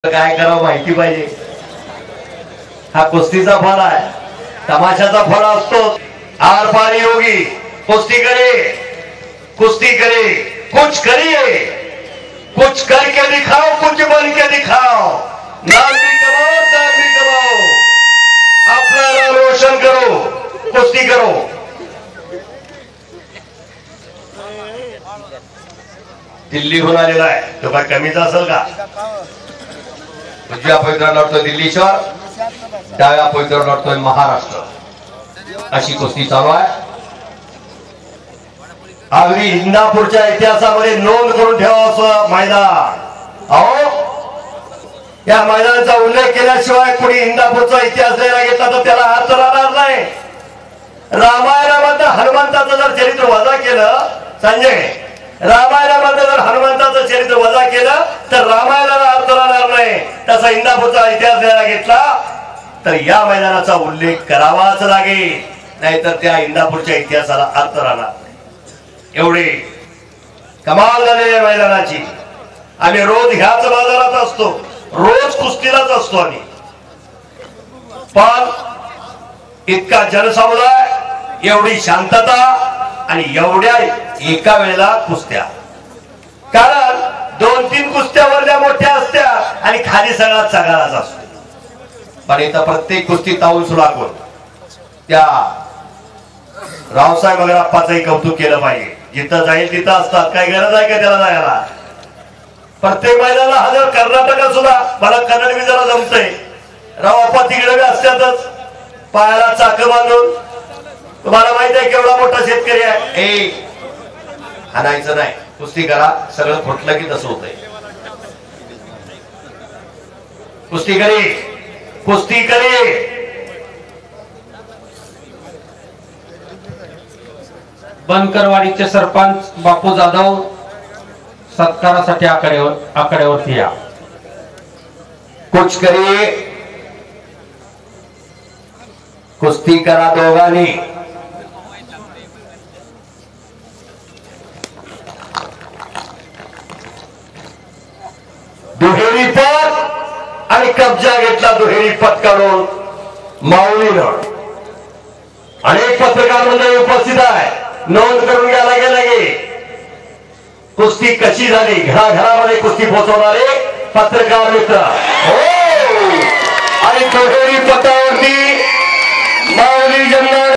काय करावं माहिती पाहिजे। हा कुस्तीचा फळ आहे, तमाशाचा फळ असतो। आर पार योगी कुश्ती करे, कुश्ती करे, कुछ करिए, कुछ करके दिखाओ, कुछ बन के दिखाओ। नाम भी कमाओ, दाम भी कमाओ, अपना नाम रोशन करो, कुश्ती करो। दिल्लीहून आलेला आहे तो काय कमीचा असेल का? उजव्या पवित्र लढतोय दिल्लीश्वर, डाव्या पवित्र लढतोय महाराष्ट्र। अशी कुस्ती चालू आहे। अगदी इंदापूरच्या इतिहासामध्ये नोंद करून ठेवा असं मैदान। अहो, या मैदानाचा उल्लेख केल्याशिवाय कोणी इंदापूरचा इतिहास लिहायला घेतला तर त्याला अर्थ राहणार नाही। रामायणामध्ये हनुमंताचं जर चरित्र वजा केलं, संजय, रामायणामध्ये जर हनुमंताचं चरित्र वजा केलं तर रामायणाला अर्थ राहणार नाही। तसा इंदापूरचा इतिहास लिहायला घेतला तर या मैदानाचा उल्लेख करावाच लागेल, नाहीतर त्या इंदापूरच्या इतिहासाला अर्थ राहणार नाही। एवढे कमाल झालेल्या मैदानाची। आम्ही रोज ह्याच बाजारात असतो, रोज कुस्तीलाच असतो आम्ही, पण इतका जनसमुदाय, एवढी शांतता आणि एवढ्या एका वेळेला कुस्त्या। कारण 2-3 कुस्त्या वरल्या मोठ्या असत्या आणि खाली सगळा सगळाच असतो। पण इथं प्रत्येक कुस्ती ताऊन सुलाकून त्या रावसाहेब अग्रप्पाचंही कौतुक केलं पाहिजे। जिथं जाईल तिथं असतात, काही गरज आहे का त्याला जायला? प्रत्येक मैदानाला हजर। कर्नाटकात सुद्धा मला कन्नड बी जरा जमतंय, रावप्पा तिकडे बी असतातच, पायाला चाक बांधून। तुम्हाला माहित आहे केवढा मोठा शेतकरी आहे। ए हाणायचं नाही, कुस्ती करा, सगळं फुटलं की तसं होतंय। कुस्ती करे, कुस्ती करे। बनकरवाडीचे सरपंच बापू जाधव सत्कारासाठी आकड्यावरती या। कुछ करिए, कुस्ती करा दोघांनी। दुहेरी पद आणि कब्जा घेतला दुहेरी पत्करून माऊलीनं। अनेक पत्रकार मंडळी उपस्थित आहे, नोंद करून घ्यायला गेले। कुस्ती कशी झाली, घराघरामध्ये कुस्ती पोहोचवणारे पत्रकार मित्र हो। आणि दुहेरी पदावरती माऊली जन्म